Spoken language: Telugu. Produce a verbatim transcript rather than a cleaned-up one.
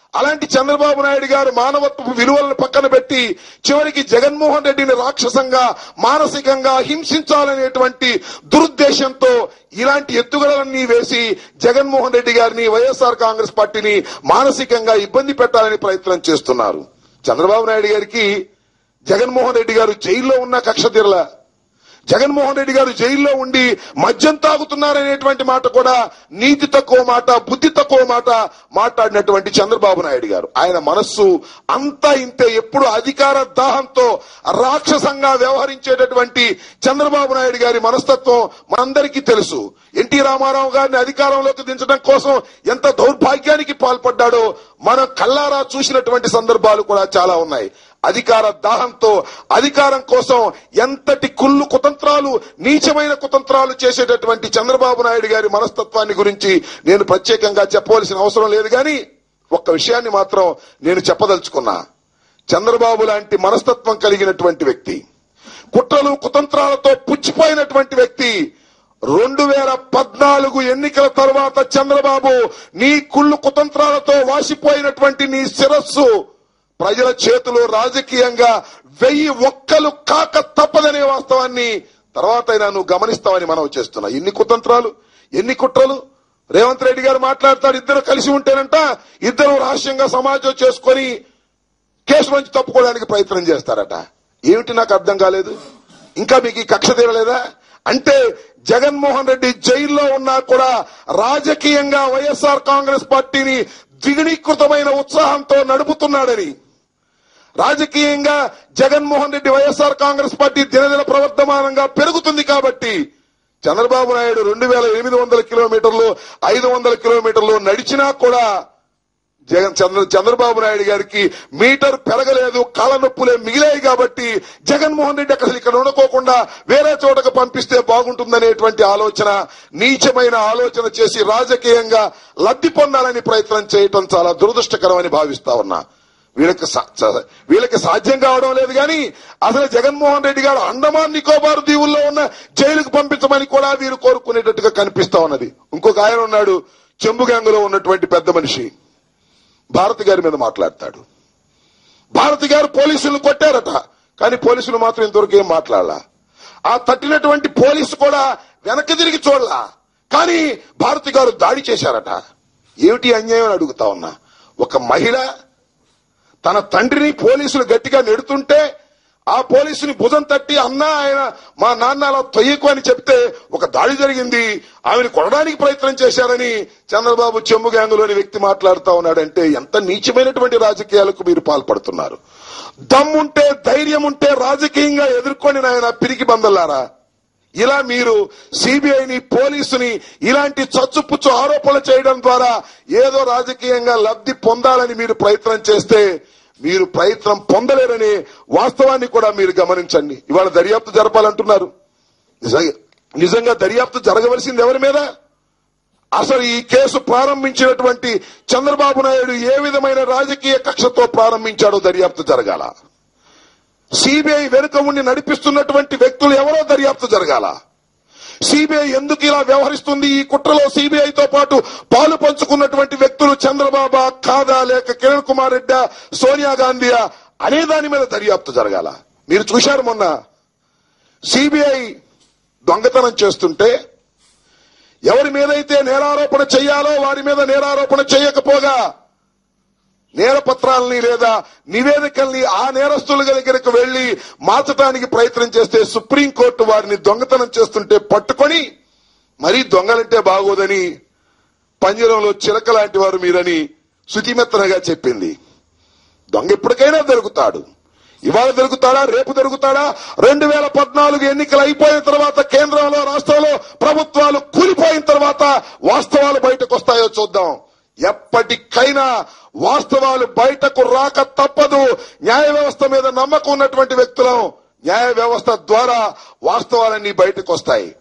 అలాంటి చంద్రబాబు నాయుడు గారు మానవత్వ విలువలను పక్కన పెట్టి చివరికి జగన్మోహన్ రెడ్డిని రాక్షసంగా మానసికంగా హింసించాలనేటువంటి దురుద్దేశంతో ఇలాంటి ఎత్తుగడలన్నీ వేసి జగన్మోహన్ రెడ్డి గారిని వైఎస్ఆర్ కాంగ్రెస్ పార్టీని మానసికంగా ఇబ్బంది పెట్టాలని ప్రయత్నం చేస్తున్నారు. చంద్రబాబు నాయుడు గారికి జగన్మోహన్ రెడ్డి గారు జైల్లో ఉన్న కక్ష తీరల. జగన్మోహన్ రెడ్డి గారు జైల్లో ఉండి మద్యం తాగుతున్నారనేటువంటి మాట కూడా నీతి తక్కువ మాట, బుద్ధి తక్కువ మాట మాట్లాడినటువంటి చంద్రబాబు నాయుడు గారు. ఆయన మనస్సు అంతా ఇంతే. ఎప్పుడు అధికార దాహంతో రాక్షసంగా వ్యవహరించేటటువంటి చంద్రబాబు నాయుడు గారి మనస్తత్వం మనందరికీ తెలుసు. ఎన్టీ రామారావు గారిని అధికారంలోకి దించడం కోసం ఎంత దౌర్భాగ్యానికి పాల్పడ్డాడో మనం కల్లారా చూసినటువంటి సందర్భాలు కూడా చాలా ఉన్నాయి. అధికార దాహంతో అధికారం కోసం ఎంతటి కుళ్ళు కుతంత్రాలు, నీచమైన కుతంత్రాలు చేసేటటువంటి చంద్రబాబు నాయుడు గారి మనస్తత్వాన్ని గురించి నేను ప్రత్యేకంగా చెప్పవలసిన అవసరం లేదు. కానీ ఒక్క విషయాన్ని మాత్రం నేను చెప్పదలుచుకున్నా. చంద్రబాబు లాంటి మనస్తత్వం కలిగినటువంటి వ్యక్తి, కుట్రలు కుతంత్రాలతో పుచ్చిపోయినటువంటి వ్యక్తి రెండు వేల పద్నాలుగు ఎన్నికల తర్వాత చంద్రబాబు నీ కుళ్ళు కుతంత్రాలతో వాసిపోయినటువంటి నీ శిరస్సు ప్రజల చేతిలో రాజకీయంగా వెయ్యి ఒక్కలు కాక తప్పదనే వాస్తవాన్ని తర్వాత అయినా నువ్వు గమనిస్తావని మనం చేస్తున్నా. ఎన్ని కుతంత్రాలు, ఎన్ని కుట్రలు. రేవంత్ రెడ్డి గారు మాట్లాడతాడు, ఇద్దరు కలిసి ఉంటేనంట ఇద్దరు రహస్యంగా సమాజం చేసుకుని కేసు నుంచి తప్పుకోవడానికి ప్రయత్నం చేస్తారట. ఏమిటి నాకు అర్థం కాలేదు. ఇంకా మీకు ఈ కక్ష తీరలేదా? అంటే జగన్మోహన్ రెడ్డి జైల్లో ఉన్నా కూడా రాజకీయంగా వైఎస్ఆర్ కాంగ్రెస్ పార్టీని ద్విగుణీకృతమైన ఉత్సాహంతో నడుపుతున్నాడని, రాజకీయంగా జగన్మోహన్ రెడ్డి వైఎస్ఆర్ కాంగ్రెస్ పార్టీ దినదిన ప్రవర్ధమానంగా పెరుగుతుంది కాబట్టి చంద్రబాబు నాయుడు రెండు వేల ఎనిమిది వందల కిలోమీటర్లు ఐదు వందల కిలోమీటర్లు నడిచినా కూడా జగన్ చంద్ర చంద్రబాబు నాయుడు గారికి మీటర్ పెరగలేదు, కాళ్ళ నొప్పులే మిగిలాయి. కాబట్టి జగన్మోహన్ రెడ్డి అసలు ఇక్కడ ఉండకోకుండా వేరే చోటకు పంపిస్తే బాగుంటుందనేటువంటి ఆలోచన, నీచమైన ఆలోచన చేసి రాజకీయంగా లబ్ధి పొందాలని ప్రయత్నం చేయటం చాలా దురదృష్టకరమని భావిస్తా ఉన్నా. వీళ్ళకి వీళ్ళకి సాధ్యం కావడం లేదు. కానీ అసలు జగన్మోహన్ రెడ్డి గారు అండమాన్ నికోబార్ దీవుల్లో ఉన్న జైలుకు పంపించమని కూడా వీరు కోరుకునేటట్టుగా కనిపిస్తా ఉన్నది. ఇంకొక ఆయన ఉన్నాడు, చెంబు గ్యాంగులో ఉన్నటువంటి పెద్ద మనిషి, భారతి గారి మీద మాట్లాడతాడు. భారతి గారు పోలీసులు కొట్టారట, కానీ పోలీసులు మాత్రం ఇంతవరకు ఏం మాట్లాడాల. ఆ తట్టినటువంటి పోలీసు కూడా వెనక్కి తిరిగి చూడలా, కానీ భారతి గారు దాడి చేశారట. ఏమిటి అన్యాయం అని అడుగుతా ఉన్నా. ఒక మహిళ తన తండ్రిని పోలీసులు గట్టిగా నెడుతుంటే ఆ పోలీసుని భుజం తట్టి అన్నా ఆయన మా నాన్న అలా తొయ్యకు అని చెప్తే ఒక దాడి జరిగింది, ఆమెను కొనడానికి ప్రయత్నం చేశారని చంద్రబాబు చెంబు గ్యాంగులోని వ్యక్తి మాట్లాడుతూ ఉన్నాడంటే ఎంత నీచమైనటువంటి రాజకీయాలకు మీరు పాల్పడుతున్నారు. దమ్ముంటే ధైర్యం ఉంటే రాజకీయంగా ఎదుర్కొని నాయన పిరికి బందల్లారా. ఇలా మీరు సిబిఐని పోలీసుని ఇలాంటి చచ్చుపుచ్చు ఆరోపణలు చేయడం ద్వారా ఏదో రాజకీయంగా లబ్ధి పొందాలని మీరు ప్రయత్నం చేస్తే మీరు ప్రయత్నం పొందలేరనే వాస్తవాన్ని కూడా మీరు గమనించండి. ఇవాళ దర్యాప్తు జరపాలంటున్నారు. నిజంగా దర్యాప్తు జరగవలసింది ఎవరి మీద? అసలు ఈ కేసు ప్రారంభించినటువంటి చంద్రబాబు నాయుడు ఏ విధమైన రాజకీయ కక్షతో ప్రారంభించాడో దర్యాప్తు జరగాల. సిబిఐ వెనుక ఉండి నడిపిస్తున్నటువంటి వ్యక్తులు ఎవరో దర్యాప్తు జరగాల. సిబిఐ ఎందుకు ఇలా వ్యవహరిస్తుంది, ఈ కుట్రలో సిబిఐతో పాటు పాలు పంచుకున్నటువంటి వ్యక్తులు చంద్రబాబు కాదా లేక కిరణ్ కుమార్ రెడ్డి సోనియా గాంధీయా అనే దాని మీద దర్యాప్తు జరగాల. మీరు చూశారు మొన్న సిబిఐ దొంగతనం చేస్తుంటే ఎవరి మీదైతే నేరారోపణ చేయాలో వారి మీద నేరారోపణ చేయకపోగా నేరపత్రాలని లేదా నివేదికల్ని ఆ నేరస్తుల దగ్గరకు వెళ్లి మార్చడానికి ప్రయత్నం చేస్తే సుప్రీంకోర్టు వారిని దొంగతనం చేస్తుంటే పట్టుకొని మరీ దొంగలంటే బాగోదని పంజరంలో చిలక లాంటి వారు మీరని శుతిమెత్తనగా చెప్పింది. దొంగ ఎప్పటికైనా దొరుకుతాడు. ఇవాళ దొరుకుతాడా, రేపు దొరుకుతాడా? రెండు వేల పద్నాలుగు ఎన్నికలు అయిపోయిన తర్వాత కేంద్రంలో రాష్ట్రంలో ప్రభుత్వాలు కూలిపోయిన తర్వాత వాస్తవాలు బయటకు వస్తాయో చూద్దాం. ఎప్పటికైనా వాస్తవాలు బయటకు రాక తప్పదు. న్యాయ వ్యవస్థ మీద నమ్మకం ఉన్నటువంటి వ్యక్తులం న్యాయ వ్యవస్థ ద్వారా వాస్తవాలన్నీ బయటకు వస్తాయి.